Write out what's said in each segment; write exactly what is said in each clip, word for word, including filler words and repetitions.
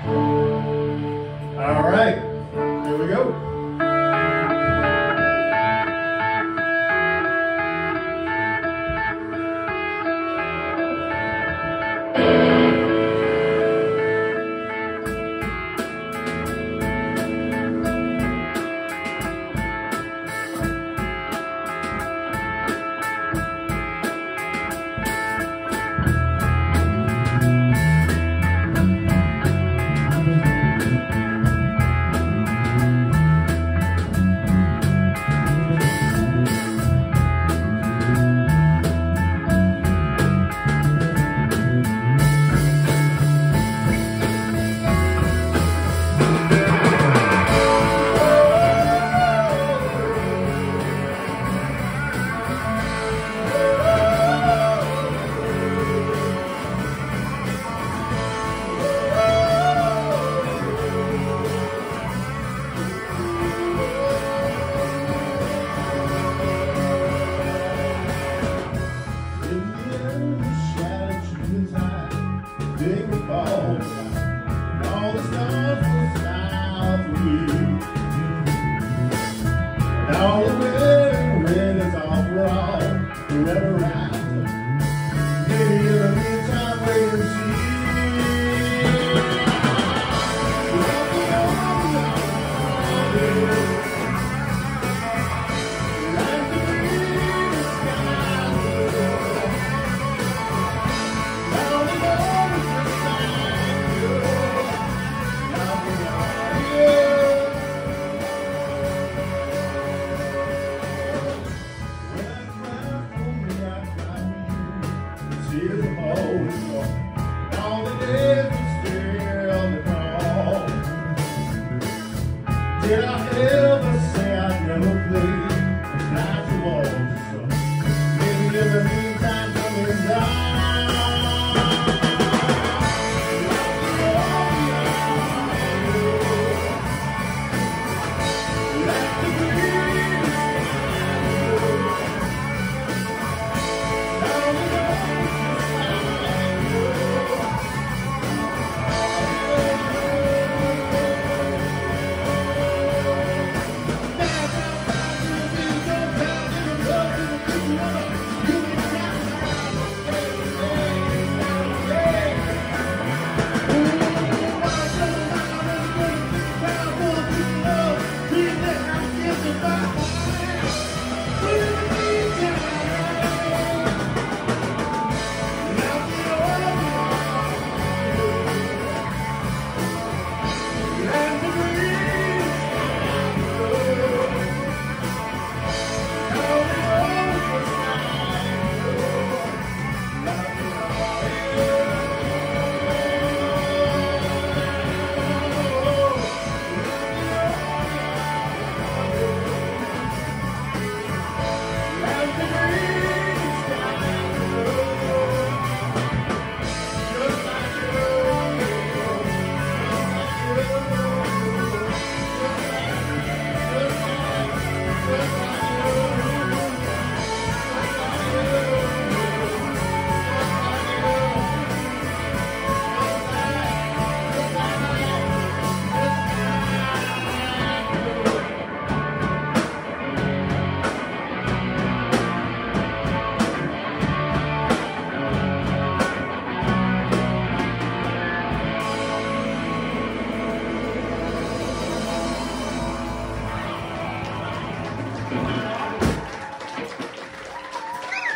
All right, here we go. Big fall, and all the stars will smile for you. And all the wind, wind is all for all, forever after. Maybe in the meantime, wait and see. All the days are still to call. Did I ever say I'd never play a night to walk? Maybe in the meantime coming down.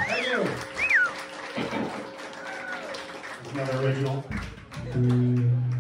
Another original.